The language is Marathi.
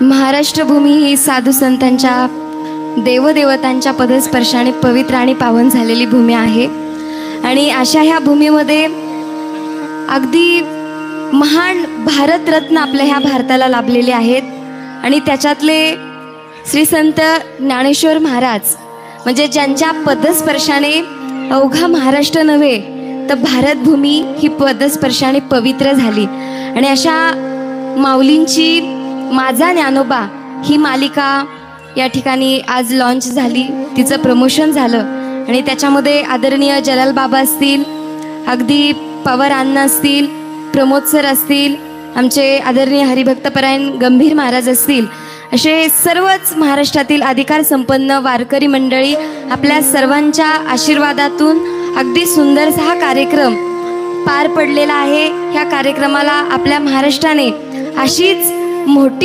महाराष्ट्र भूमी ही साधू संतांच्या देवदेवतांच्या पदस्पर्शाने पवित्र आणि पावन झालेली भूमी आहे। आणि अशा ह्या भूमीमध्ये अगदी महान भारतरत्न आपल्या ह्या भारताला लाभलेले आहेत। आणि त्याच्यातले श्री संत ज्ञानेश्वर महाराज म्हणजे ज्यांच्या पदस्पर्शाने अवघा महाराष्ट्र नव्हे तर भारतभूमी ही पदस्पर्शाने पवित्र झाली। आणि अशा माऊलींची माझा ज्ञानोबा ही मालिका या ठिकाणी आज लॉन्च झाली, तिचं प्रमोशन झालं। आणि त्याच्यामध्ये आदरणीय जलाल बाबा असतील, अगदी पवार अण्णा असतील, प्रमोद सर असतील, आमचे आदरणीय हरिभक्तपरायण गंभीर महाराज असतील, असे सर्वच महाराष्ट्रातील अधिकार संपन्न वारकरी मंडळी आपल्या सर्वांच्या आशीर्वादातून अगदी सुंदरसा हा कार्यक्रम पार पडलेला आहे। ह्या कार्यक्रमाला आपल्या महाराष्ट्राने अशीच मोठी